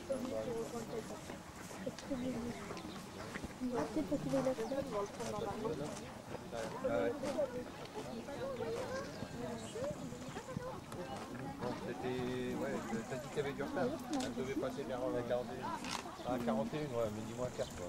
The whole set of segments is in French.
Ouais, t'as dit qu'il y avait du retard. Elle devait passer vers 41. À 41, ouais, mais dis-moi 4 quoi.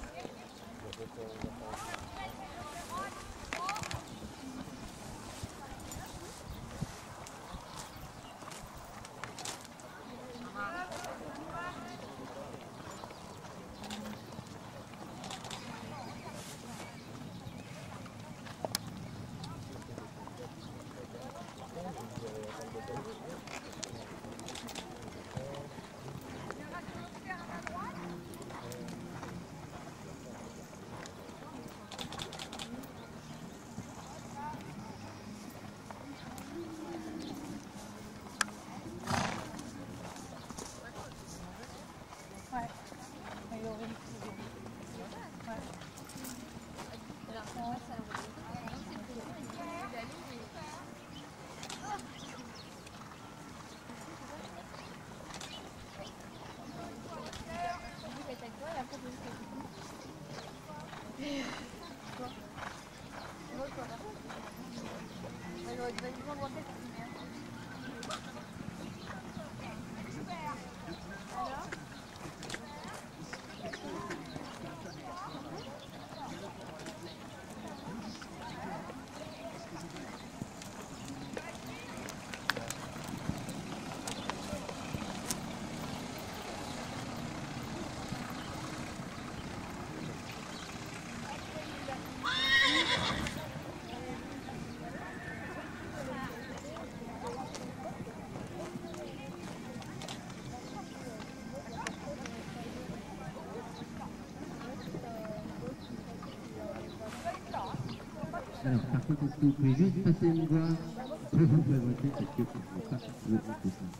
Alors, par contre, est-ce que vous pouvez juste passer me voir pour vous présenter parce que je ne sais pas le groupe de ça.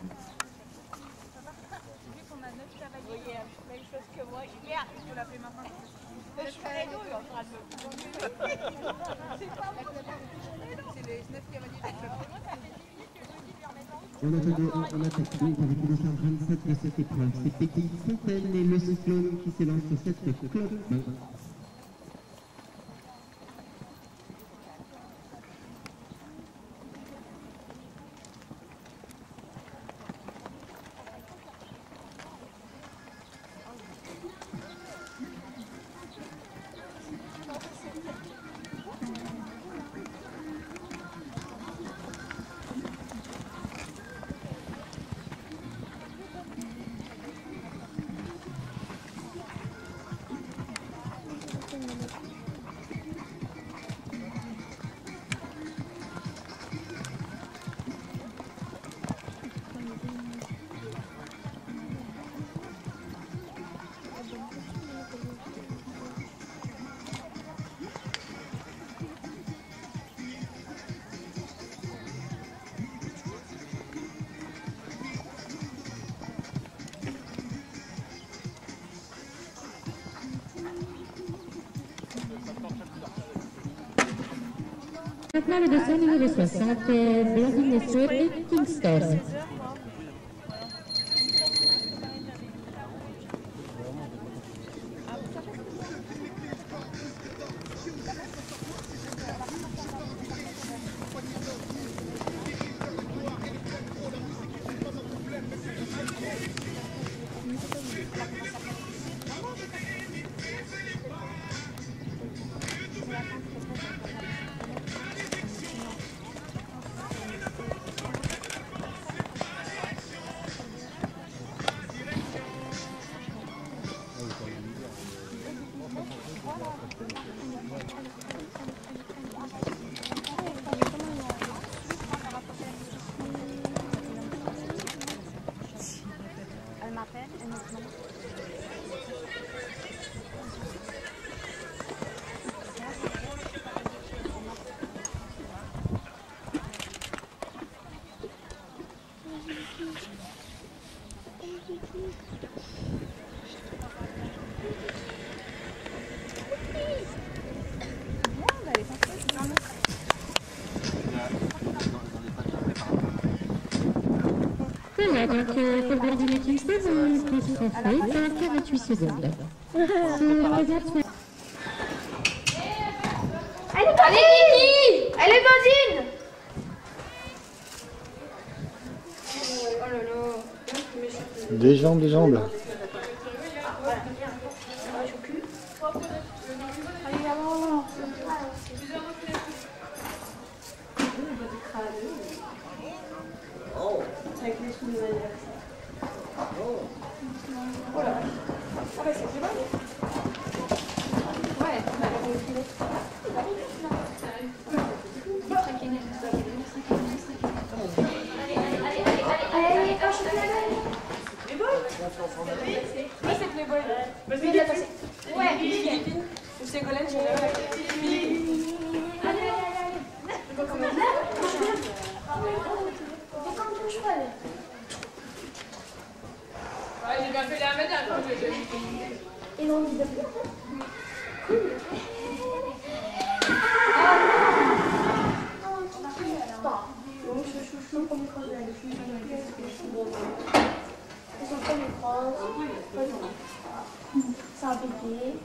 Vu qu'on a 9 cavaliers, même chose que moi. Merde, je peux l'appeler maintenant. Je suis Renaud, il est en train de me... C'est pas moi. C'est les 9 cavaliers du club. En attendant, on attaque donc avec le 227 de cette épreuve. C'est Peggy Fontaine et le cyclone qui s'élance sur cette club. Maintenant, le dossier numéro 60, Blazing Street et Kingston. Voilà, donc pour le Virginia Kingston, ce sera fait dans 48 secondes. Allez Kiki! Allez Bandine! Oh là là. Des jambes, des jambes. Avec les sous de l'anniversaire. Oh là. Ah bah c'est bon. Ouais, on va aller au filet. Allez, un chocolat. Playboy. Oui, c'est Playboy. Vas-y, il a passé. Ouais, Philippines. Ou Ségolène, j'ai l'avais. Allez. Je vois comment cheval. Ouais, j'ai bien fait les 1 mètre quand j'ai vu. Ils ont envie de faire. Cool. Donc, je suis au premier cross de la dessus. Ils sont comme les cross. C'est un bébé.